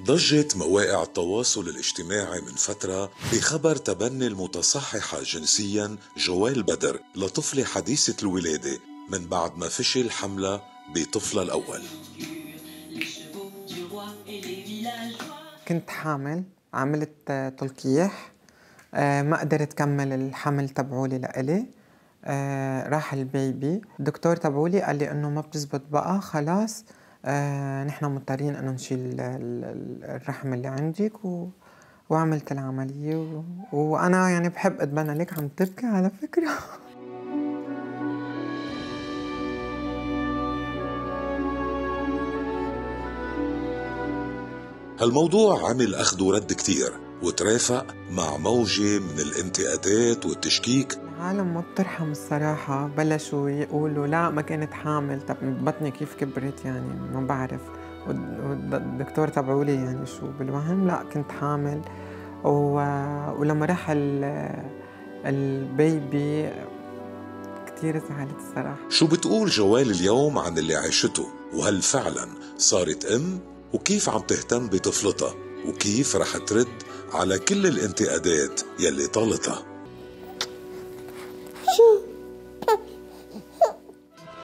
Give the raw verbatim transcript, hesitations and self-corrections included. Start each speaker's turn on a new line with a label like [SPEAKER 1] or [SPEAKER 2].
[SPEAKER 1] ضجت مواقع التواصل الاجتماعي من فترة بخبر تبني المتصححة جنسيا جوال بدر لطفلة حديثة الولادة من بعد ما فشل حملها بطفلها الأول.
[SPEAKER 2] كنت حامل، عملت تلقيح، آه ما قدرت كمل الحمل تبعولي لإلي. آه راح البيبي، الدكتور تبعولي قال لي انه ما بتزبط بقى خلاص، آه نحن مضطرين انه نشيل الرحم اللي عندك و... وعملت العملية و... وانا يعني بحب اتبنى. لك عم تبكي على فكرة.
[SPEAKER 1] هالموضوع عمل أخذ ورد كتير وترافق مع موجة من الانتقادات والتشكيك.
[SPEAKER 2] العالم ما بترحم الصراحة، بلشوا يقولوا لا ما كانت حامل، طب بطني كيف كبرت يعني ما بعرف. والدكتور تبعولي يعني شو بالوهم لا كنت حامل. و... ولما راح ال... البيبي كتير زعلت الصراحة.
[SPEAKER 1] شو بتقول جوال اليوم عن اللي عاشته، وهل فعلا صارت أم؟ وكيف عم تهتم بطفلتها؟ وكيف رح ترد على كل الانتقادات يلي طالتها؟
[SPEAKER 2] شو